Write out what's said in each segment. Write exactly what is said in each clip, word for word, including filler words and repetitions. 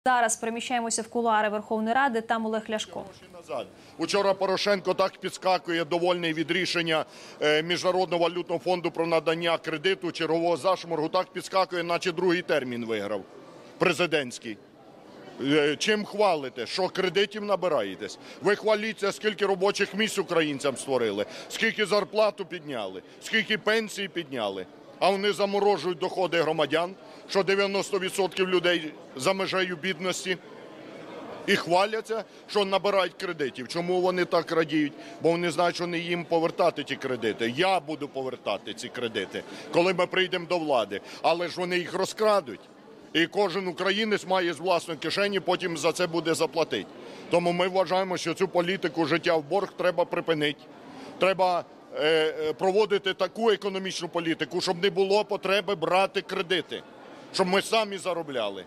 Зараз переміщаємося в кулуари Верховної Ради, там Олег Ляшко. Учора Порошенко так підскакує, довольний від рішення Міжнародного валютного фонду про надання кредиту, чергового зашморгу, так підскакує, наче другий термін виграв, президентський. Чим хвалите? Що кредитів набираєтесь? Ви хваліться, скільки робочих місць українцям створили, скільки зарплату підняли, скільки пенсій підняли. А вони заморожують доходи громадян, що дев'яносто відсотків людей за межею бідності. І хваляться, що набирають кредитів. Чому вони так радіють? Бо вони знають, що не їм повертати ті кредити. Я буду повертати ці кредити, коли ми прийдемо до влади. Але ж вони їх розкрадуть. І кожен українець має з власної кишені потім за це буде заплатити. Тому ми вважаємо, що цю політику життя в борг треба припинити. Треба е, проводити таку економічну політику, щоб не було потреби брати кредити. Щоб ми самі заробляли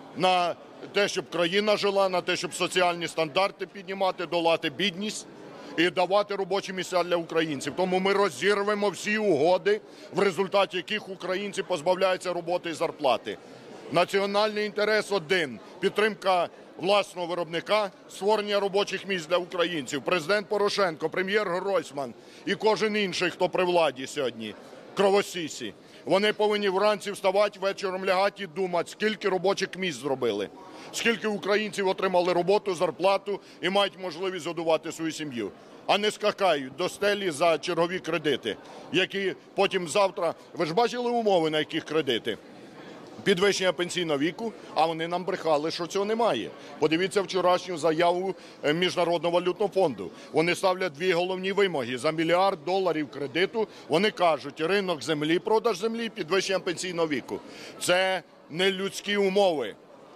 на те, щоб країна жила, на те, щоб соціальні стандарти піднімати, долати бідність і давати робочі місця для українців. Тому ми розірвемо всі угоди, в результаті яких українці позбавляються роботи і зарплати. Національний інтерес один – підтримка власного виробника, створення робочих місць для українців. Президент Порошенко, прем'єр Гройсман і кожен інший, хто при владі сьогодні, кровосісі. Вони повинні вранці вставати, вечором лягати і думати, скільки робочих місць зробили, скільки українців отримали роботу, зарплату і мають можливість годувати свою сім'ю. А не скакають до стелі за чергові кредити, які потім завтра… Ви ж бачили умови, на яких кредити? Підвищення пенсійного віку, а вони нам брехали, що цього немає. Подивіться вчорашню заяву Міжнародного валютного фонду. Вони ставлять дві головні вимоги. За мільярд доларів кредиту вони кажуть, ринок землі, продаж землі, підвищення пенсійного віку. Це не людські умови.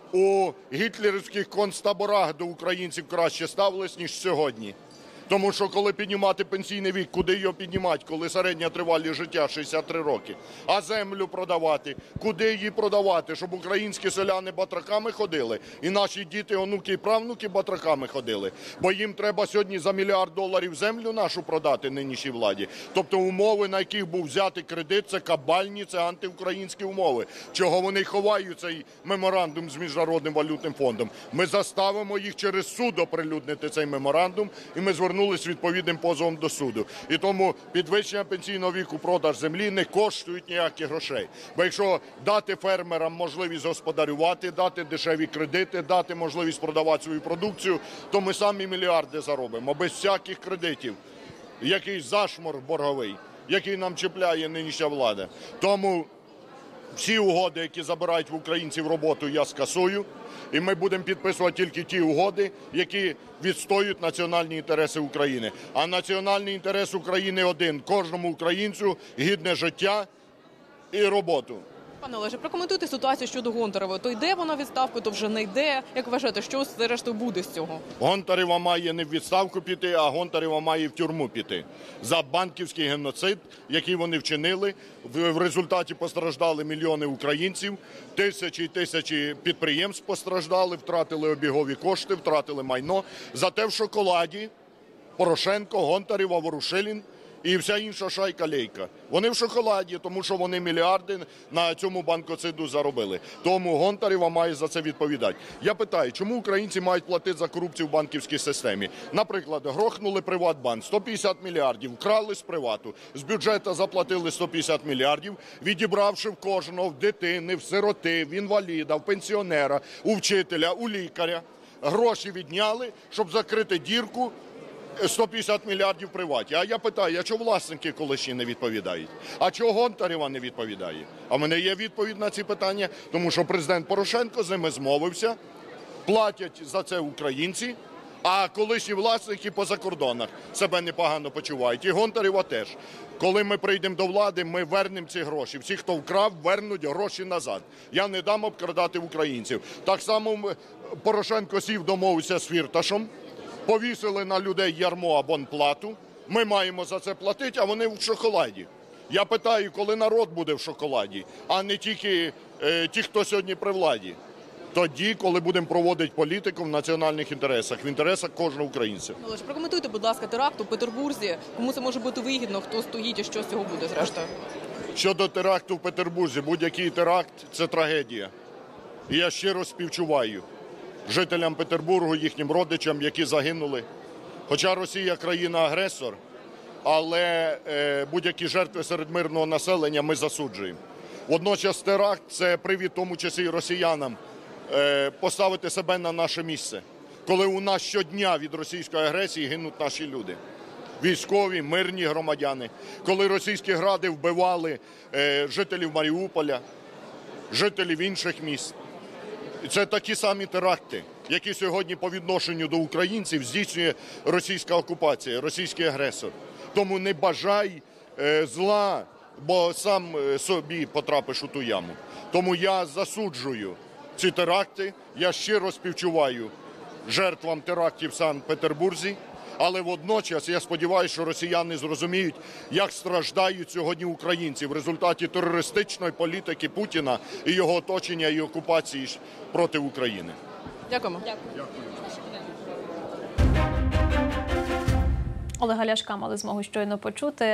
У гітлерівських концтаборах до українців краще ставились, ніж сьогодні. Тому що коли піднімати пенсійний вік, куди його піднімати, коли середня тривалість життя шістдесят три роки? А землю продавати? Куди її продавати? Щоб українські селяни батраками ходили? І наші діти, онуки і правнуки батраками ходили? Бо їм треба сьогодні за мільярд доларів землю нашу продати нинішній владі. Тобто умови, на яких був взятий кредит, це кабальні, це антиукраїнські умови. Чого вони ховають цей меморандум з Міжнародним валютним фондом? Ми заставимо їх через суд оприлюднити цей меморандум, і ми звернемо з відповідним позовом до суду. І тому підвищення пенсійного віку, продаж землі не коштують ніяких грошей. Бо якщо дати фермерам можливість господарювати, дати дешеві кредити, дати можливість продавати свою продукцію, то ми самі мільярди заробимо. Без всяких кредитів. Якийсь зашморг борговий, який нам чіпляє нинішня влада. Тому всі угоди, які забирають в українців роботу, я скасую. І ми будемо підписувати тільки ті угоди, які відстоюють національні інтереси України. А національний інтерес України один – кожному українцю гідне життя і роботу. Пане Олеже, прокоментуйте ситуацію щодо Гонтаревої. То йде вона в відставку, то вже не йде. Як вважаєте, що зрештою буде з цього? Гонтарева має не в відставку піти, а Гонтарева має в тюрму піти. За банківський геноцид, який вони вчинили. В результаті постраждали мільйони українців, тисячі і тисячі підприємств постраждали, втратили обігові кошти, втратили майно. Зате в шоколаді Порошенко, Гонтарева, Ворушилін і вся інша шайка-лейка. Вони в шоколаді, тому що вони мільярди на цьому банкоциду заробили. Тому Гонтарева має за це відповідати. Я питаю, чому українці мають платити за корупцію в банківській системі? Наприклад, грохнули Приватбанк, сто п'ятдесят мільярдів, вкрали з Привату, з бюджету заплатили сто п'ятдесят мільярдів, відібравши в кожного, в дитини, в сироти, в інваліда, в пенсіонера, у вчителя, у лікаря. Гроші відняли, щоб закрити дірку, сто п'ятдесят мільярдів в Приваті. А я питаю, а чого власники колишні не відповідають? А чого Гонтарева не відповідає? А в мене є відповідь на ці питання, тому що президент Порошенко з ними змовився, платять за це українці, а колишні власники по закордонах себе непогано почувають. І Гонтарева теж. Коли ми прийдемо до влади, ми вернемо ці гроші. Всі, хто вкрав, вернуть гроші назад. Я не дам обкрадати українців. Так само Порошенко сів, домовився з Фірташем, повісили на людей ярмо абонплату, ми маємо за це платити, а вони в шоколаді. Я питаю, коли народ буде в шоколаді, а не тільки е, ті, хто сьогодні при владі. Тоді, коли будемо проводити політику в національних інтересах, в інтересах кожного українця. Олеж, прокоментуйте, будь ласка, теракт у Петербурзі. Кому це може бути вигідно, хто стоїть і що з цього буде зрештою? Щодо теракту в Петербурзі, будь-який теракт – це трагедія. І я щиро співчуваю жителям Петербургу, їхнім родичам, які загинули. Хоча Росія країна-агресор, але е, будь-які жертви серед мирного населення ми засуджуємо. Водночас теракт – це привід, в тому числі і росіянам, е, поставити себе на наше місце, коли у нас щодня від російської агресії гинуть наші люди. Військові, мирні громадяни. Коли російські гради вбивали е, жителів Маріуполя, жителів інших міст. І це такі самі теракти, які сьогодні по відношенню до українців здійснює російська окупація, російський агресор. Тому не бажай е, зла, бо сам е, собі потрапиш у ту яму. Тому я засуджую ці теракти, я щиро співчуваю жертвам терактів в Санкт-Петербурзі, але водночас я сподіваюся, що росіяни зрозуміють, як страждають сьогодні українці в результаті терористичної політики Путіна і його оточення і окупації проти України. Дякуємо. Олега Ляшка мали змогу щойно почути.